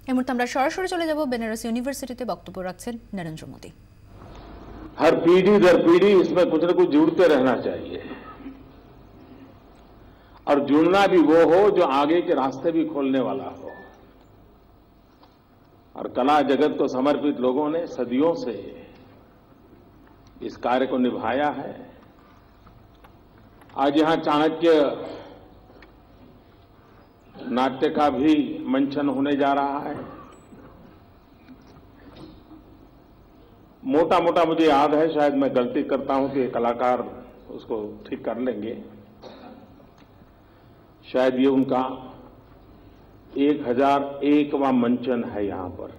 এই মুহূর্তে আমরা সরাসরি চলে যাব বেনারস ইউনিভার্সিটিতে বক্তব্য রাখছেন নরেंद्र मोदी। हर पीढ़ी दर पीढ़ी इसमें कुछ न कुछ जुड़ते रहना चाहिए और जुड़ना भी वो हो जो आगे के रास्ते भी खोलने वाला हो। और कला जगत को समर्पित लोगों ने सदियों से इस कार्य को निभाया है। आज यहां चाणक्य नाट्य का भी मंचन होने जा रहा है। मोटा मोटा मुझे याद है, शायद मैं गलती करता हूं कि कलाकार उसको ठीक कर लेंगे। शायद ये उनका 1001वां मंचन है यहां पर।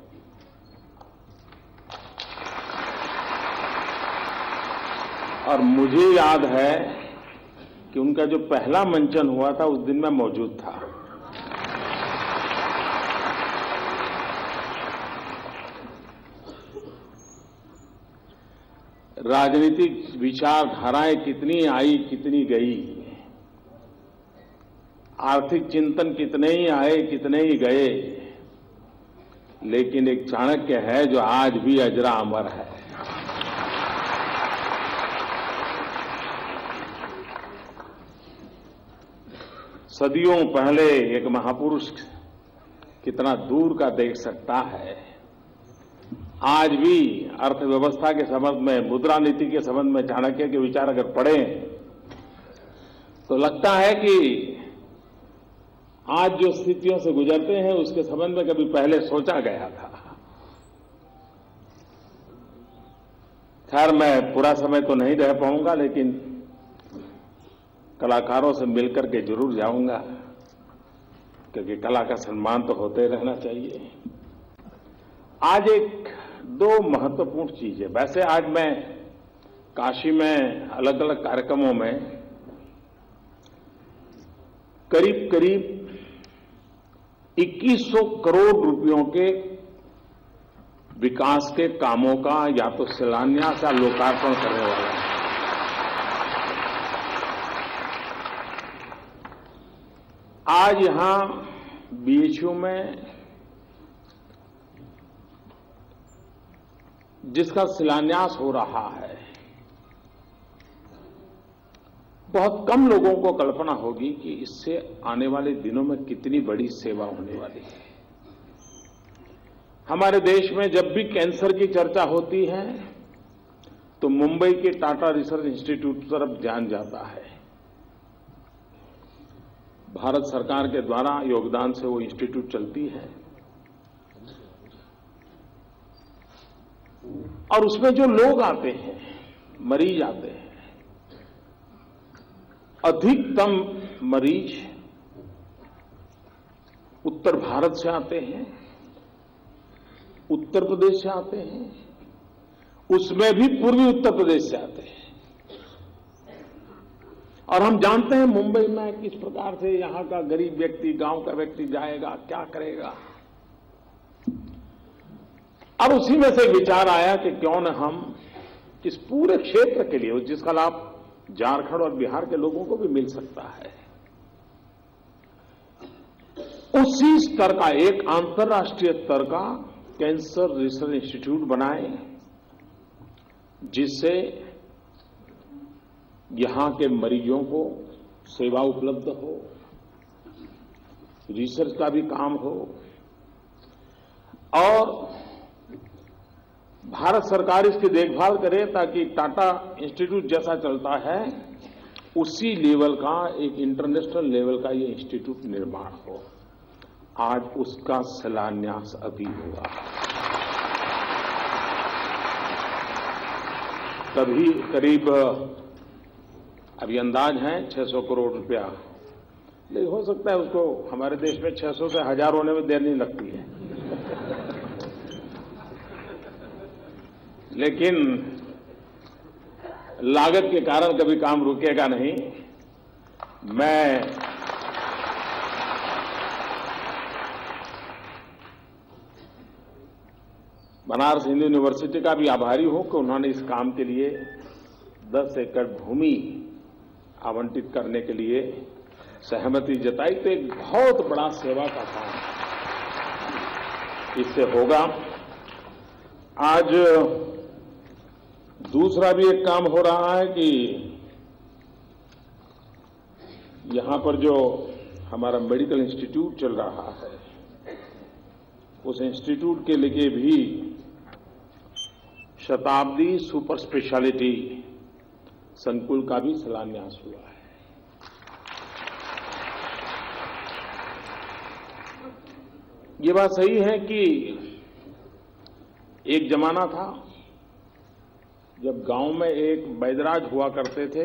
और मुझे याद है कि उनका जो पहला मंचन हुआ था उस दिन मैं मौजूद था। राजनीतिक विचारधाराएं कितनी आई कितनी गई, आर्थिक चिंतन कितने ही आए कितने ही गए, लेकिन एक चाणक्य है जो आज भी अजरा अमर है। सदियों पहले एक महापुरुष कितना दूर का देख सकता है। आज भी अर्थव्यवस्था के संबंध में, मुद्रा नीति के संबंध में चाणक्य के विचार अगर पढ़ें तो लगता है कि आज जो स्थितियों से गुजरते हैं उसके संबंध में कभी पहले सोचा गया था। खैर मैं पूरा समय तो नहीं रह पाऊंगा, लेकिन कलाकारों से मिलकर के जरूर जाऊंगा, क्योंकि कला का सम्मान तो होते रहना चाहिए। आज दो महत्वपूर्ण चीजें, वैसे आज मैं काशी में अलग अलग कार्यक्रमों में करीब करीब 2100 करोड़ रुपयों के विकास के कामों का या तो शिलान्यास या लोकार्पण करने वाला हूं। आज यहां बीएचयू में जिसका शिलान्यास हो रहा है, बहुत कम लोगों को कल्पना होगी कि इससे आने वाले दिनों में कितनी बड़ी सेवा होने वाली है। हमारे देश में जब भी कैंसर की चर्चा होती है तो मुंबई के टाटा रिसर्च इंस्टीट्यूट की तरफ ध्यान जाता है। भारत सरकार के द्वारा योगदान से वो इंस्टीट्यूट चलती है और उसमें जो लोग आते हैं, मरीज आते हैं, अधिकतम मरीज उत्तर भारत से आते हैं, उत्तर प्रदेश से आते हैं, उसमें भी पूर्वी उत्तर प्रदेश से आते हैं। और हम जानते हैं मुंबई में किस प्रकार से यहां का गरीब व्यक्ति, गांव का व्यक्ति जाएगा, क्या करेगा। और उसी में से विचार आया कि क्यों न हम इस पूरे क्षेत्र के लिए, जिसका लाभ झारखंड और बिहार के लोगों को भी मिल सकता है, उसी स्तर का एक अंतर्राष्ट्रीय स्तर का कैंसर रिसर्च इंस्टीट्यूट बनाएं, जिससे यहां के मरीजों को सेवा उपलब्ध हो, रिसर्च का भी काम हो और भारत सरकार इसकी देखभाल करे, ताकि टाटा इंस्टीट्यूट जैसा चलता है उसी लेवल का, एक इंटरनेशनल लेवल का ये इंस्टीट्यूट निर्माण हो। आज उसका शिलान्यास अभी हुआ। तभी करीब अभी अंदाज है 600 करोड़ रुपया, लेकिन हो सकता है उसको हमारे देश में 600 से 1000 होने में देर नहीं लगती है। लेकिन लागत के कारण कभी काम रुकेगा नहीं। मैं बनारस हिंदू यूनिवर्सिटी का भी आभारी हूं कि उन्होंने इस काम के लिए 10 एकड़ भूमि आवंटित करने के लिए सहमति जताई। तो एक बहुत बड़ा सेवा का काम है। इससे होगा। आज दूसरा भी एक काम हो रहा है कि यहां पर जो हमारा मेडिकल इंस्टीट्यूट चल रहा है, उस इंस्टीट्यूट के लिए भी शताब्दी सुपर स्पेशलिटी संकुल का भी शिलान्यास हुआ है। ये बात सही है कि एक जमाना था जब गांव में एक वैद्यराज हुआ करते थे,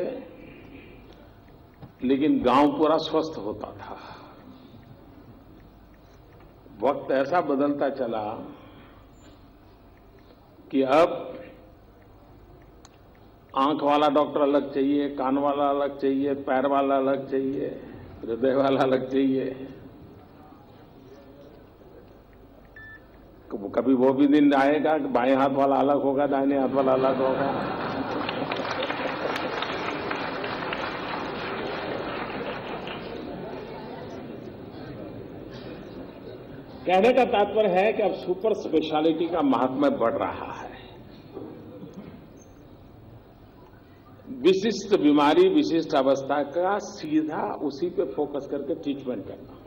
लेकिन गांव पूरा स्वस्थ होता था। वक्त ऐसा बदलता चला कि अब आंख वाला डॉक्टर अलग चाहिए, कान वाला अलग चाहिए, पैर वाला अलग चाहिए, हृदय वाला अलग चाहिए। कभी वो भी दिन आएगा कि बाएं हाथ वाला अलग होगा, दाहिने हाथ वाला अलग होगा। कहने का तात्पर्य है कि अब सुपर स्पेशलिटी का महात्म्य बढ़ रहा है। विशिष्ट बीमारी, विशिष्ट अवस्था का सीधा उसी पे फोकस करके ट्रीटमेंट करना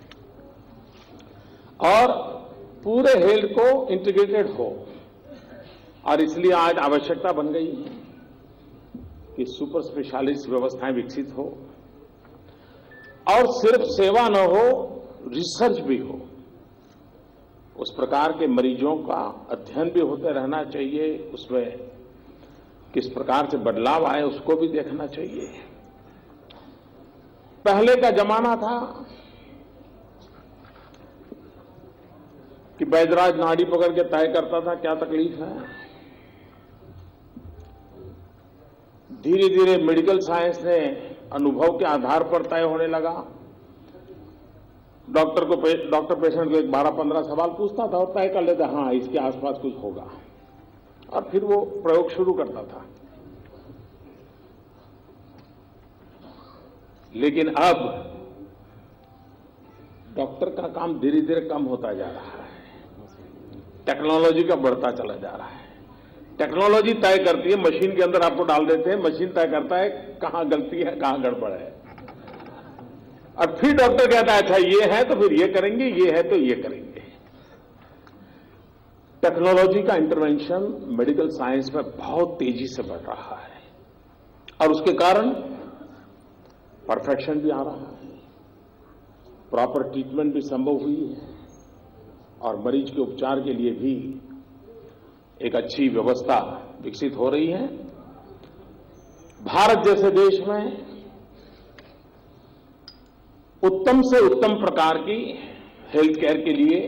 और पूरे हेल्थ को इंटीग्रेटेड हो। और इसलिए आज आवश्यकता बन गई है कि सुपर स्पेशलिस्ट व्यवस्थाएं विकसित हो और सिर्फ सेवा न हो, रिसर्च भी हो। उस प्रकार के मरीजों का अध्ययन भी होते रहना चाहिए, उसमें किस प्रकार से बदलाव आए उसको भी देखना चाहिए। पहले का जमाना था कि वैद्यराज नाड़ी पकड़ के तय करता था क्या तकलीफ है। धीरे धीरे मेडिकल साइंस ने अनुभव के आधार पर तय होने लगा। डॉक्टर पेशेंट को एक 12-15 सवाल पूछता था और तय कर लेता, हाँ इसके आसपास कुछ होगा, और फिर वो प्रयोग शुरू करता था। लेकिन अब डॉक्टर का काम धीरे धीरे कम होता जा रहा है, टेक्नोलॉजी का बढ़ता चला जा रहा है। टेक्नोलॉजी तय करती है, मशीन के अंदर आपको डाल देते हैं, मशीन तय करता है कहां गलती है, कहां गड़बड़ है, और फिर डॉक्टर कहता है अच्छा ये है तो फिर ये करेंगे, ये है तो ये करेंगे। टेक्नोलॉजी का इंटरवेंशन मेडिकल साइंस में बहुत तेजी से बढ़ रहा है और उसके कारण परफेक्शन भी आ रहा है, प्रॉपर ट्रीटमेंट भी संभव हुई है और मरीज के उपचार के लिए भी एक अच्छी व्यवस्था विकसित हो रही है। भारत जैसे देश में उत्तम से उत्तम प्रकार की हेल्थ केयर के लिए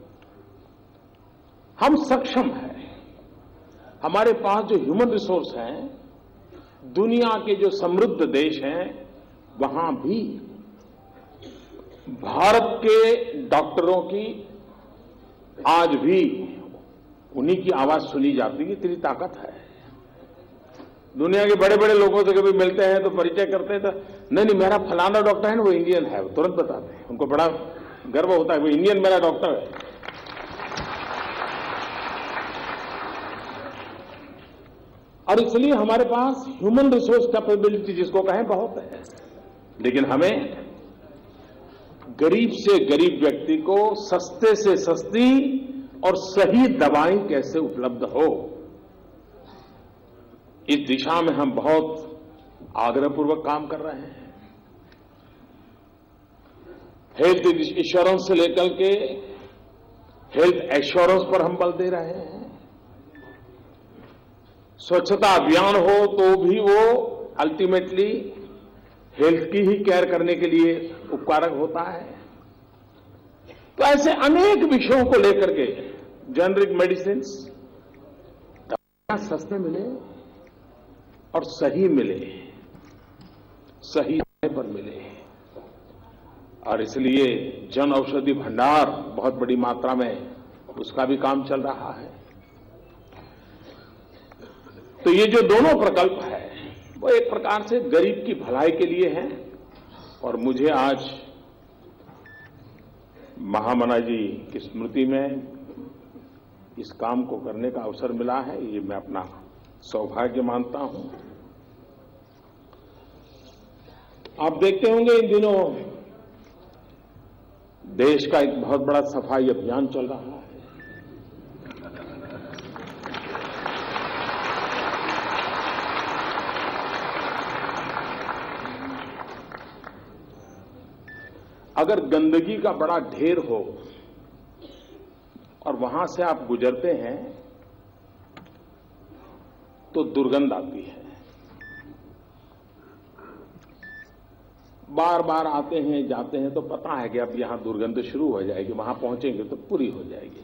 हम सक्षम हैं। हमारे पास जो ह्यूमन रिसोर्स हैं, दुनिया के जो समृद्ध देश हैं, वहां भी भारत के डॉक्टरों की आज भी उन्हीं की आवाज सुनी जाती है। इतनी ताकत है। दुनिया के बड़े बड़े लोगों से कभी मिलते हैं तो परिचय करते हैं तो नहीं मेरा फलाना डॉक्टर है ना, वो इंडियन है, वो तुरंत बताते हैं। उनको बड़ा गर्व होता है वो इंडियन मेरा डॉक्टर है। और इसलिए हमारे पास ह्यूमन रिसोर्स कैपेबिलिटी जिसको कहें बहुत है, लेकिन हमें गरीब से गरीब व्यक्ति को सस्ते से सस्ती और सही दवाएं कैसे उपलब्ध हो, इस दिशा में हम बहुत आग्रहपूर्वक काम कर रहे हैं। हेल्थ इंश्योरेंस से लेकर के हेल्थ एश्योरेंस पर हम बल दे रहे हैं। स्वच्छता अभियान हो तो भी वो अल्टीमेटली हेल्थ की ही केयर करने के लिए उपकारक होता है। तो ऐसे अनेक विषयों को लेकर के जेनरिक मेडिसिन सस्ते मिले और सही मिले, सही समय पर मिले। और इसलिए जन औषधि भंडार बहुत बड़ी मात्रा में उसका भी काम चल रहा है। तो ये जो दोनों प्रकल्प है वो एक प्रकार से गरीब की भलाई के लिए है। और मुझे आज महामना जी की स्मृति में इस काम को करने का अवसर मिला है, ये मैं अपना सौभाग्य मानता हूं। आप देखते होंगे इन दिनों देश का एक बहुत बड़ा सफाई अभियान चल रहा है। अगर गंदगी का बड़ा ढेर हो और वहां से आप गुजरते हैं तो दुर्गंध आती है। बार बार आते हैं जाते हैं तो पता है कि अब यहां दुर्गंध शुरू हो जाएगी, वहां पहुंचेंगे तो पूरी हो जाएगी।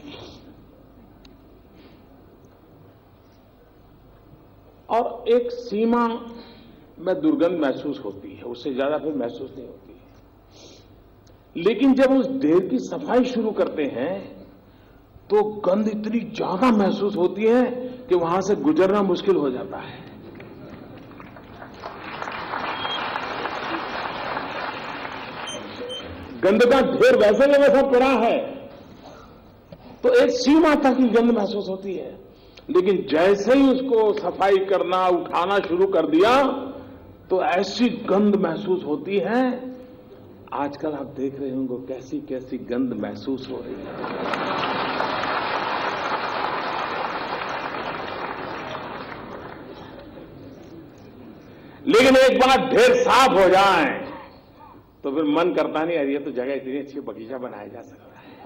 और एक सीमा में दुर्गंध महसूस होती है, उससे ज्यादा फिर महसूस नहीं होती है। लेकिन जब उस ढेर की सफाई शुरू करते हैं तो गंध इतनी ज्यादा महसूस होती है कि वहां से गुजरना मुश्किल हो जाता है। गंद का ढेर वैसे में वैसा पड़ा है तो एक सीमा तक ही गंध महसूस होती है, लेकिन जैसे ही उसको सफाई करना उठाना शुरू कर दिया तो ऐसी गंध महसूस होती है। आजकल आप देख रहे होंगे कैसी कैसी गंध महसूस हो रही है। लेकिन एक बार ढेर साफ हो जाए तो फिर मन करता नहीं, यार ये तो जगह इतनी अच्छी बगीचा बनाया जा सकता है।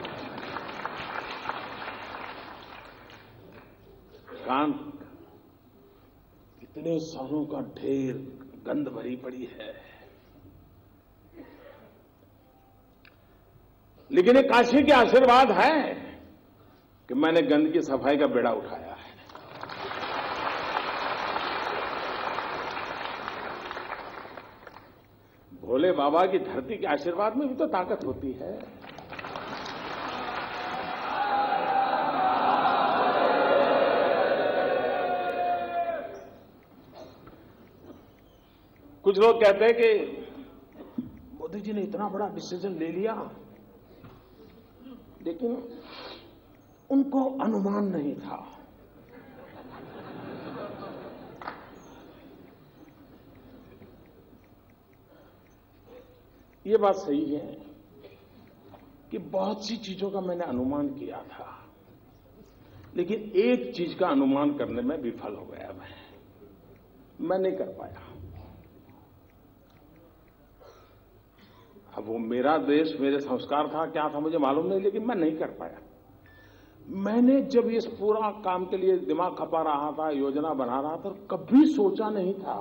कांत इतने सालों का ढेर गंद भरी पड़ी है, लेकिन ये काशी के आशीर्वाद है कि मैंने गंद की सफाई का बेड़ा उठाया है। भोले बाबा की धरती के आशीर्वाद में भी तो ताकत होती है। कुछ लोग कहते हैं कि मोदी जी ने इतना बड़ा डिसीजन ले लिया, लेकिन उनको अनुमान नहीं था। ये बात सही है कि बहुत सी चीजों का मैंने अनुमान किया था, लेकिन एक चीज का अनुमान करने में विफल हो गया। मैं नहीं कर पाया। अब वो मेरा देश, मेरे संस्कार था, क्या था मुझे मालूम नहीं, लेकिन मैं नहीं कर पाया। मैंने जब इस पूरा काम के लिए दिमाग खपा रहा था, योजना बना रहा था, कभी सोचा नहीं था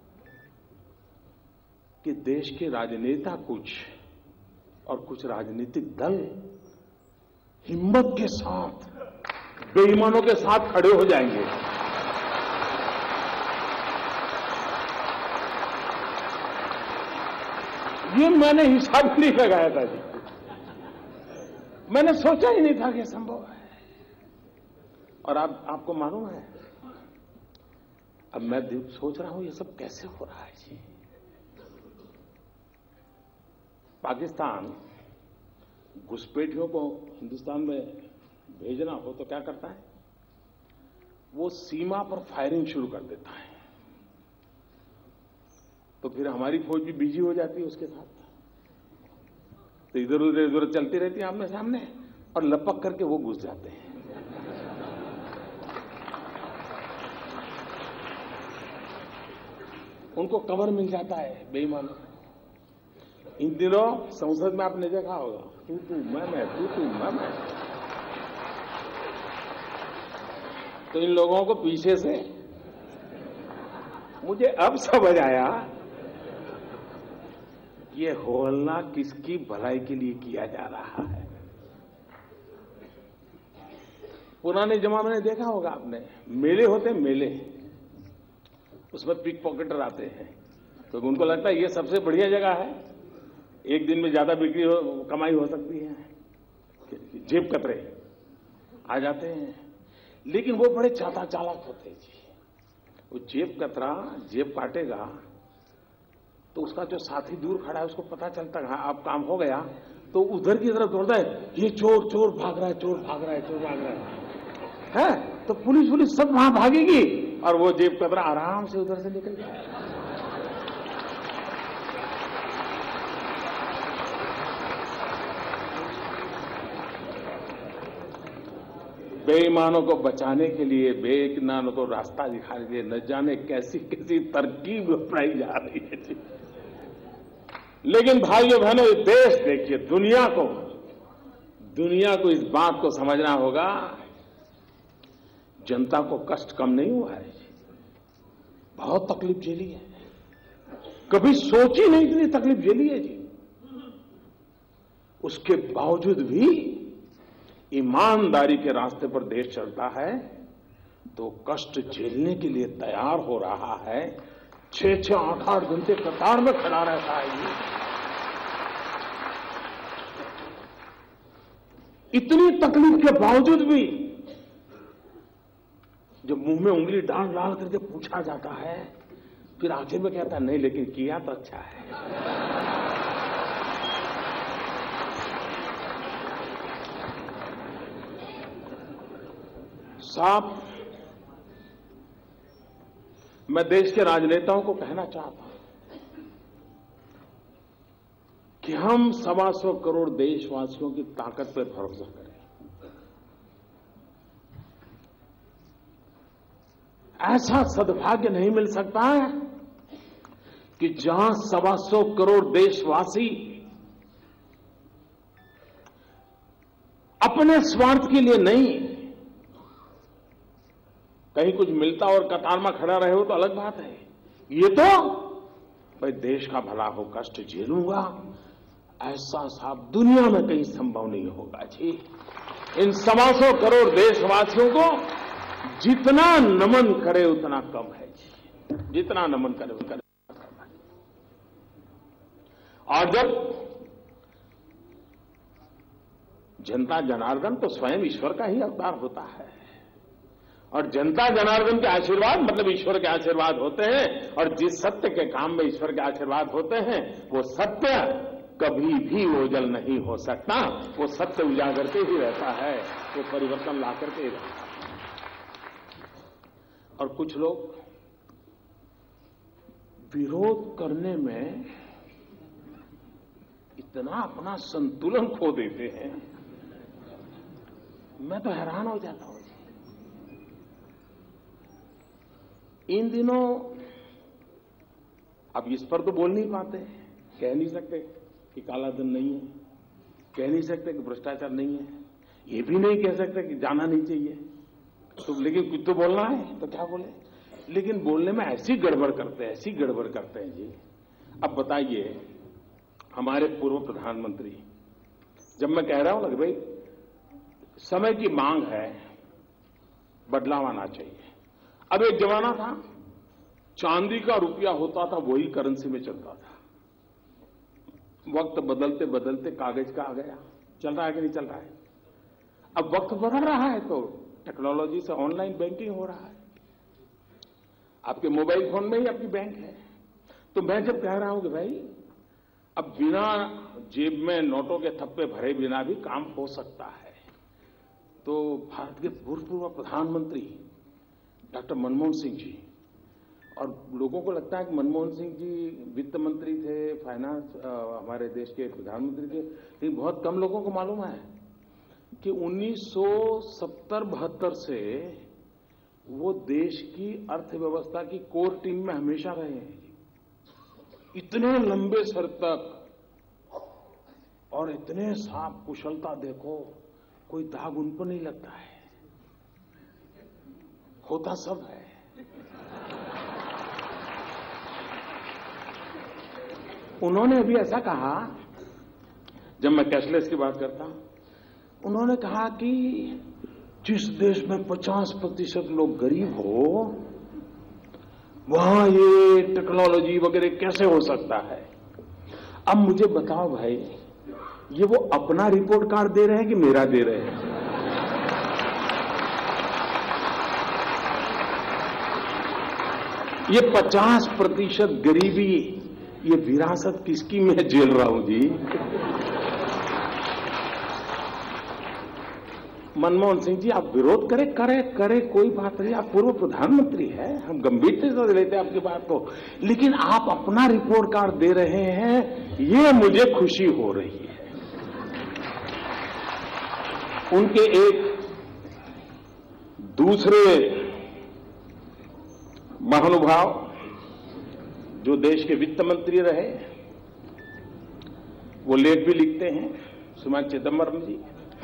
कि देश के राजनेता कुछ और कुछ राजनीतिक दल हिम्मत के साथ बेईमानों के साथ खड़े हो जाएंगे। ये मैंने हिसाब नहीं लगाया था जी, मैंने सोचा ही नहीं था कि संभव है। और आपको मालूम है, अब मैं सोच रहा हूं ये सब कैसे हो रहा है जी। पाकिस्तान घुसपैठियों को हिंदुस्तान में भेजना हो तो क्या करता है, वो सीमा पर फायरिंग शुरू कर देता है, तो फिर हमारी फौज भी बिजी हो जाती है उसके साथ, तो इधर उधर चलती रहती है आमने सामने, और लपक करके वो घुस जाते हैं। उनको कवर मिल जाता है बेईमानों। इन दिनों संसद में आपने देखा होगा, तू तू मैं तू तू मैं। तो इन लोगों को पीछे से, मुझे अब समझ आया ये होलना किसकी भलाई के लिए किया जा रहा है। पुराने जमाने में देखा होगा आपने, मेले होते हैं मेले, उसमें पिक पॉकेटर आते हैं, तो उनको लगता है ये सबसे बढ़िया जगह है, एक दिन में ज्यादा बिक्री कमाई हो सकती है, जेब कतरे आ जाते हैं। लेकिन वो बड़े चालाक होते हैं जी। वो जेब कतरा जेब काटेगा तो उसका जो साथी दूर खड़ा है उसको पता चलता है हाँ अब काम हो गया, तो उधर की तरफ दौड़ता है, ये चोर चोर भाग रहा है, चोर भाग रहा है, चोर भाग रहा है, तो पुलिस सब वहां भागेगी और वो जेब कतरा आराम से उधर से निकल जाए। बेईमानों को बचाने के लिए, बेईमानों को रास्ता दिखाने के लिए न जाने कैसी कैसी तरकीब अपनाई जा रही है। लेकिन भाइयों बहनों, ये देश देखिए, दुनिया को इस बात को समझना होगा, जनता को कष्ट कम नहीं हुआ है, बहुत तकलीफ झेली है, कभी सोची नहीं इतनी तकलीफ झेली है जी। उसके बावजूद भी ईमानदारी के रास्ते पर देश चलता है तो कष्ट झेलने के लिए तैयार हो रहा है। 6-6, 8-8 घंटे कतार में खड़ा रहता है ये। इतनी तकलीफ के बावजूद भी जब मुंह में उंगली डाल डाल करके पूछा जाता है, फिर आखिर में कहता है नहीं, लेकिन किया तो अच्छा है। साहब, मैं देश के राजनेताओं को कहना चाहता हूं कि हम 125 करोड़ देशवासियों की ताकत पर भरोसा करें। ऐसा सद्भाग्य नहीं मिल सकता है कि जहां 125 करोड़ देशवासी अपने स्वार्थ के लिए नहीं, कहीं कुछ मिलता और कतार में खड़ा रहे हो तो अलग बात है, ये तो भाई देश का भला हो, कष्ट झेलूंगा, ऐसा साहब दुनिया में कहीं संभव नहीं होगा जी। इन 125 करोड़ देशवासियों को जितना नमन करे उतना कम है जी, जितना नमन करे उतना कम है। और जब जनता जनार्दन तो स्वयं ईश्वर का ही अवतार होता है, और जनता जनार्दन के आशीर्वाद मतलब ईश्वर के आशीर्वाद होते हैं, और जिस सत्य के काम में ईश्वर के आशीर्वाद होते हैं वो सत्य कभी भी ओझल नहीं हो सकता, वो सत्य उजागर के ही रहता है, वो परिवर्तन ला करके ही रहता है। और कुछ लोग विरोध करने में इतना अपना संतुलन खो देते हैं, मैं तो हैरान हो जाता हूं। इन दिनों अब इस पर तो बोल नहीं पाते, कह नहीं सकते कि काला धन नहीं है, कह नहीं सकते कि भ्रष्टाचार नहीं है, ये भी नहीं कह सकते कि जाना नहीं चाहिए, तो लेकिन कुछ तो बोलना है, तो क्या बोले। लेकिन बोलने में ऐसी गड़बड़ करते हैं, ऐसी गड़बड़ करते हैं जी। अब बताइए, हमारे पूर्व प्रधानमंत्री, जब मैं कह रहा हूं ना कि भाई समय की मांग है, बदलाव आना चाहिए। अब एक जमाना था चांदी का रुपया होता था, वही करेंसी में चलता था। वक्त बदलते बदलते कागज का आ गया, चल रहा है कि नहीं चल रहा है। अब वक्त बदल रहा है तो टेक्नोलॉजी से ऑनलाइन बैंकिंग हो रहा है, आपके मोबाइल फोन में ही आपकी बैंक है। तो मैं जब कह रहा हूं कि भाई अब बिना जेब में नोटों के थप्पे भरे बिना भी काम हो सकता है, तो भारत के पूर्व प्रधानमंत्री डॉक्टर मनमोहन सिंह जी, और लोगों को लगता है कि मनमोहन सिंह जी वित्त मंत्री थे, फाइनेंस हमारे देश के प्रधानमंत्री थे, लेकिन बहुत कम लोगों को मालूम है कि 1970-72 से वो देश की अर्थव्यवस्था की कोर टीम में हमेशा रहे हैं। इतने लंबे सर तक और इतने साफ कुशलता, देखो कोई दाग उन पर नहीं लगता है, होता सब है। उन्होंने अभी ऐसा कहा, जब मैं कैशलेस की बात करता हूं, उन्होंने कहा कि जिस देश में 50% लोग गरीब हो, वहां ये टेक्नोलॉजी वगैरह कैसे हो सकता है। अब मुझे बताओ भाई, ये वो अपना रिपोर्ट कार्ड दे रहे हैं कि मेरा दे रहे हैं? ये 50% गरीबी, ये विरासत किसकी मैं झेल रहा हूं जी? मनमोहन सिंह जी आप विरोध करें कोई बात नहीं, आप पूर्व प्रधानमंत्री हैं, हम गंभीरता से लेते हैं आपकी बात को, लेकिन आप अपना रिपोर्ट कार्ड दे रहे हैं, ये मुझे खुशी हो रही है। उनके एक दूसरे महानुभाव जो देश के वित्त मंत्री रहे, वो लेख भी लिखते हैं, श्रीमान चिदंबरम जी,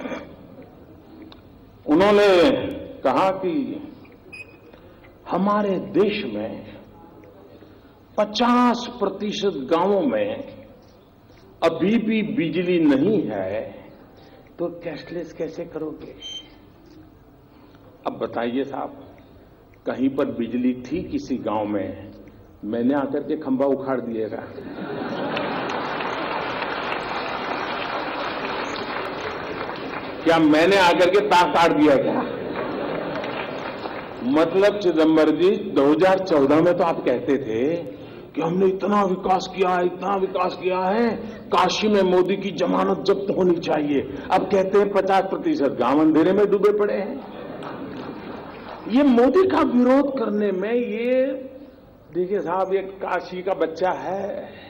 उन्होंने कहा कि हमारे देश में 50% गांवों में अभी भी बिजली नहीं है, तो कैशलेस कैसे करोगे? अब बताइए साहब, कहीं पर बिजली थी किसी गांव में, मैंने आकर के खंभा उखाड़ दिएगा। क्या मैंने आकर के तार काट दिया क्या? मतलब चिदंबरम जी 2014 में तो आप कहते थे कि हमने इतना विकास किया है, काशी में मोदी की जमानत जब्त होनी चाहिए। अब कहते हैं 50% गांव अंधेरे में डूबे पड़े हैं। ये मोदी का विरोध करने में, ये देखिए साहब, ये काशी का बच्चा है,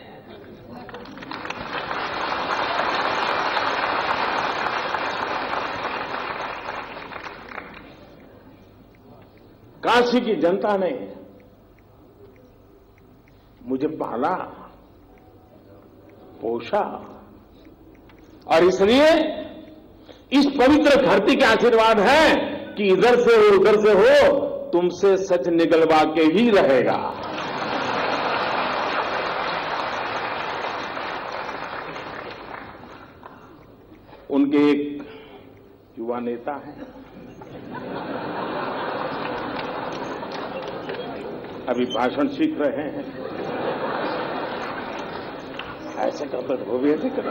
काशी की जनता ने मुझे पाला पोषा, और इसलिए इस पवित्र धरती के आशीर्वाद है कि इधर से हो उधर से हो, तुमसे सच निकलवा के ही रहेगा। उनके एक युवा नेता हैं, अभी भाषण सीख रहे हैं, ऐसे करते तो वो भी ऐसे करें।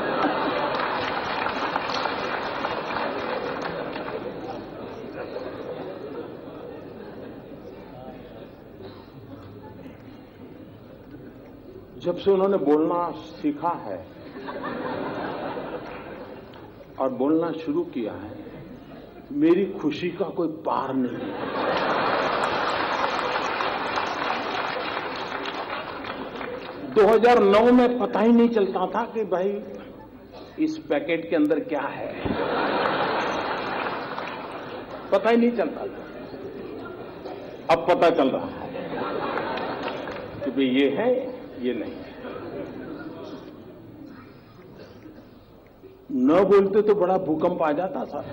जब से उन्होंने बोलना सीखा है और बोलना शुरू किया है, मेरी खुशी का कोई पार नहीं है। 2009 में पता ही नहीं चलता था कि भाई इस पैकेट के अंदर क्या है, पता ही नहीं चलता था। अब पता चल रहा है कि भाई ये है, ये नहीं है। न बोलते तो बड़ा भूकंप आ जाता था,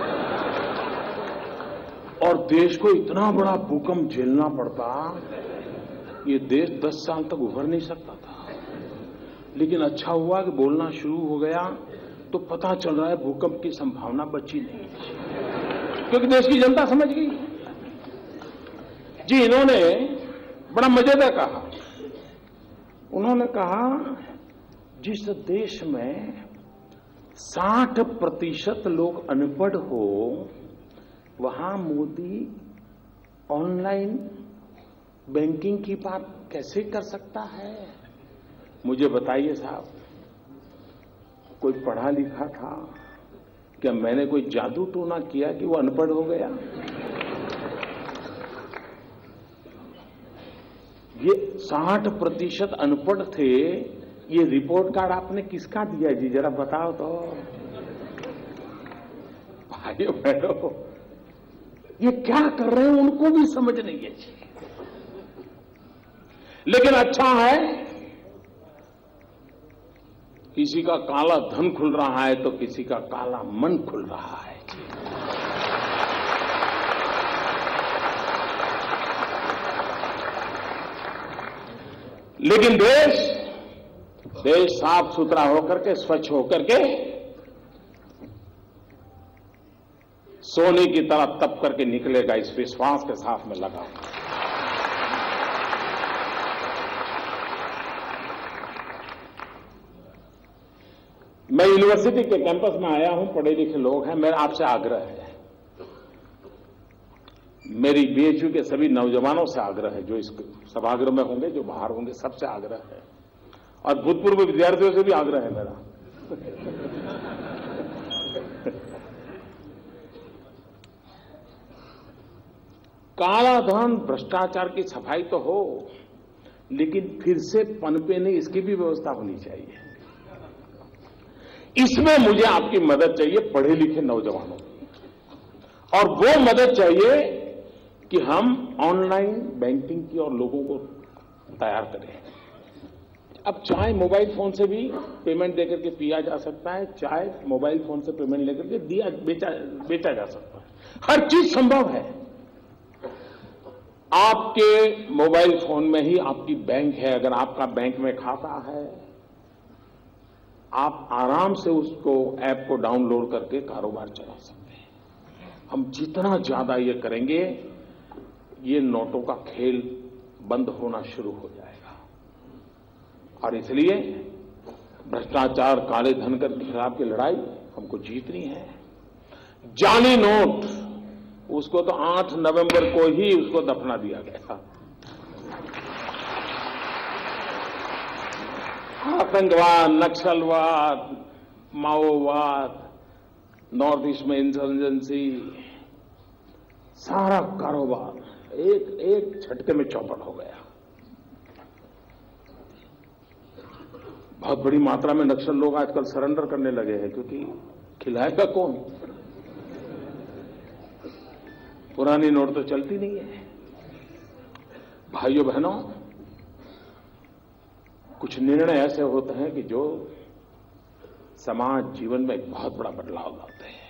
और देश को इतना बड़ा भूकंप झेलना पड़ता, ये देश 10 साल तक उभर नहीं सकता था। लेकिन अच्छा हुआ कि बोलना शुरू हो गया तो पता चल रहा है भूकंप की संभावना बची नहीं, क्योंकि देश की जनता समझ गई। जी, इन्होंने बड़ा मजेदार कहा, उन्होंने कहा जिस देश में 60% लोग अनपढ़ हो, वहां मोदी ऑनलाइन बैंकिंग की बात कैसे कर सकता है? मुझे बताइए साहब, कोई पढ़ा लिखा था क्या? मैंने कोई जादू टोना किया कि वो अनपढ़ हो गया? ये 60% अनपढ़ थे, ये रिपोर्ट कार्ड आपने किसका दिया जी, जरा बताओ तो। भाइयों बहनों, ये क्या कर रहे हैं उनको भी समझ नहीं है जी। लेकिन अच्छा है, किसी का काला धन खुल रहा है तो किसी का काला मन खुल रहा है। लेकिन देश साफ सुथरा होकर के, स्वच्छ होकर के, सोने की तरह तप करके निकलेगा, इस विश्वास के साथ में लगा। मैं यूनिवर्सिटी के कैंपस में आया हूं, पढ़े लिखे लोग हैं, मेरा आपसे आग्रह है, मेरी बीएचयू के सभी नौजवानों से आग्रह है, जो इस सभागृह में होंगे, जो बाहर होंगे, सबसे आग्रह है, और भूतपूर्व विद्यार्थियों से भी आग्रह है मेरा काला धन, भ्रष्टाचार की सफाई तो हो, लेकिन फिर से पनपे नहीं, इसकी भी व्यवस्था होनी चाहिए। इसमें मुझे आपकी मदद चाहिए, पढ़े लिखे नौजवानों की, और वो मदद चाहिए कि हम ऑनलाइन बैंकिंग की और लोगों को तैयार करें। अब चाय मोबाइल फोन से भी पेमेंट देकर के पिया जा सकता है, चाय मोबाइल फोन से पेमेंट लेकर के बेचा जा सकता है, हर चीज संभव है। आपके मोबाइल फोन में ही आपकी बैंक है, अगर आपका बैंक में खाता है, आप आराम से उसको ऐप को डाउनलोड करके कारोबार चला सकते हैं। हम जितना ज्यादा ये करेंगे, ये नोटों का खेल बंद होना शुरू हो जाएगा। और इसलिए भ्रष्टाचार, काले धन के खिलाफ की लड़ाई हमको जीतनी है। जाली नोट, उसको तो 8 नवंबर को ही उसको दफना दिया गया। आतंकवाद, नक्सलवाद, माओवाद, नॉर्थ ईस्ट में इंसर्जेंसी, सारा कारोबार एक झटके में चौपट हो गया। बहुत बड़ी मात्रा में नक्सल लोग आजकल सरेंडर करने लगे हैं, क्योंकि खिलाएगा कौन? पुरानी नोट तो चलती नहीं है। भाइयों बहनों, कुछ निर्णय ऐसे होते हैं कि जो समाज जीवन में एक बहुत बड़ा बदलाव लाते हैं,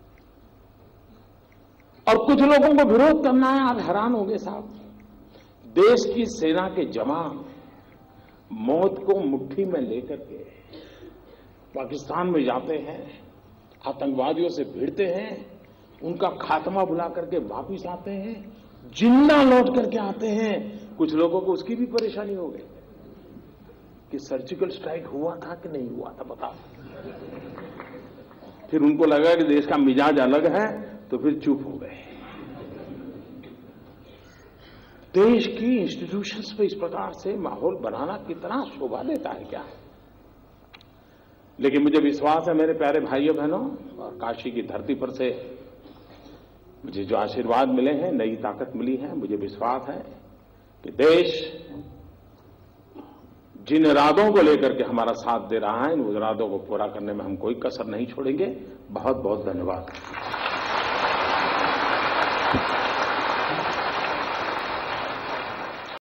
और कुछ लोगों को विरोध करना है। आप हैरान होंगे साहब, देश की सेना के जवान मौत को मुट्ठी में लेकर के पाकिस्तान में जाते हैं, आतंकवादियों से भिड़ते हैं, उनका खात्मा बुला करके वापिस आते हैं, जिंदा लौट करके आते हैं। कुछ लोगों को उसकी भी परेशानी हो गई कि सर्जिकल स्ट्राइक हुआ था कि नहीं हुआ था, बताओ। फिर उनको लगा कि देश का मिजाज अलग है, तो फिर चुप हो गए। देश की इंस्टीट्यूशंस पे इस प्रकार से माहौल बनाना कितना शोभा देता है क्या? लेकिन मुझे विश्वास है मेरे प्यारे भाइयों बहनों, और काशी की धरती पर से मुझे जो आशीर्वाद मिले हैं, नई ताकत मिली है, मुझे विश्वास है कि देश जिन इरादों को लेकर के हमारा साथ दे रहा है, इन इरादों को पूरा करने में हम कोई कसर नहीं छोड़ेंगे। बहुत बहुत धन्यवाद।